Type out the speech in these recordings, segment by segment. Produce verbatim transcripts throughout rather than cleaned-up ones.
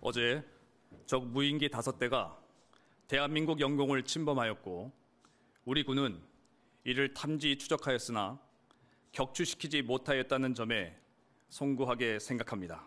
어제 적 무인기 다섯 대가 대한민국 영공을 침범하였고 우리 군은 이를 탐지 추적하였으나 격추시키지 못하였다는 점에 송구하게 생각합니다.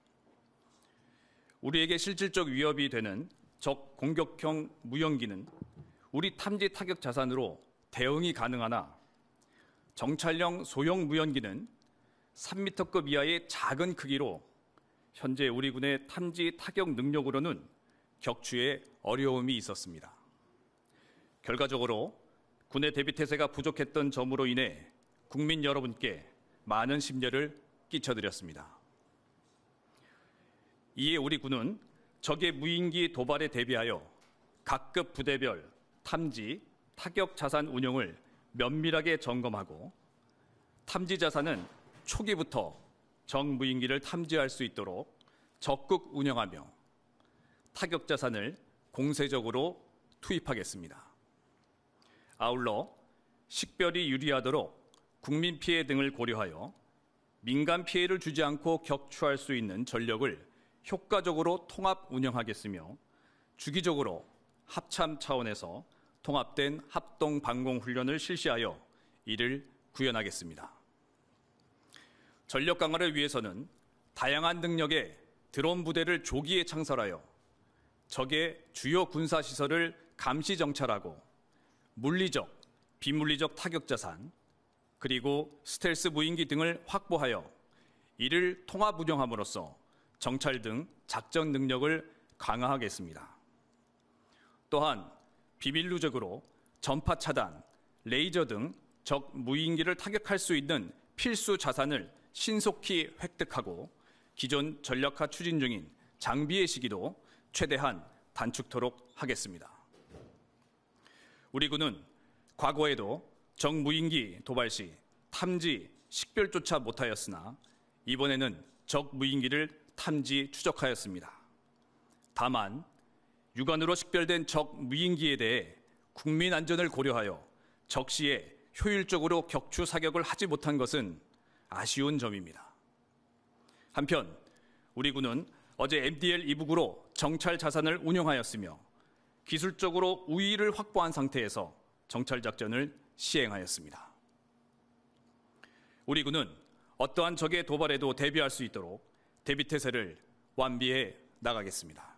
우리에게 실질적 위협이 되는 적 공격형 무연기는 우리 탐지 타격 자산으로 대응이 가능하나 정찰형 소형 무연기는 삼 미터급 이하의 작은 크기로 현재 우리 군의 탐지 타격 능력으로는 격추에 어려움이 있었습니다. 결과적으로 군의 대비태세가 부족했던 점으로 인해 국민 여러분께 많은 심려를 끼쳐드렸습니다. 이에 우리 군은 적의 무인기 도발에 대비하여 각급 부대별 탐지, 타격 자산 운용을 면밀하게 점검하고 탐지 자산은 초기부터 적 무인기를 탐지할 수 있도록 적극 운영하며 타격 자산을 공세적으로 투입하겠습니다. 아울러 식별이 유리하도록 국민 피해 등을 고려하여 민간 피해를 주지 않고 격추할 수 있는 전력을 효과적으로 통합 운영하겠으며 주기적으로 합참 차원에서 통합된 합동 방공 훈련을 실시하여 이를 구현하겠습니다. 전력 강화를 위해서는 다양한 능력의 드론 부대를 조기에 창설하여 적의 주요 군사 시설을 감시 정찰하고 물리적, 비물리적 타격 자산, 그리고 스텔스 무인기 등을 확보하여 이를 통합 운영함으로써 정찰 등 작전 능력을 강화하겠습니다. 또한 비밀 누적으로 전파 차단, 레이저 등 적 무인기를 타격할 수 있는 필수 자산을 신속히 획득하고 기존 전력화 추진 중인 장비의 시기도 최대한 단축토록 하겠습니다. 우리 군은 과거에도 적 무인기 도발 시 탐지, 식별조차 못하였으나 이번에는 적 무인기를 탐지 추적하였습니다. 다만 육안으로 식별된 적 무인기에 대해 국민 안전을 고려하여 적시에 효율적으로 격추 사격을 하지 못한 것은 아쉬운 점입니다. 한편 우리 군은 어제 엠디엘 이북으로 정찰 자산을 운영하였으며 기술적으로 우위를 확보한 상태에서 정찰 작전을 시행하였습니다. 우리 군은 어떠한 적의 도발에도 대비할 수 있도록 대비태세를 완비해 나가겠습니다.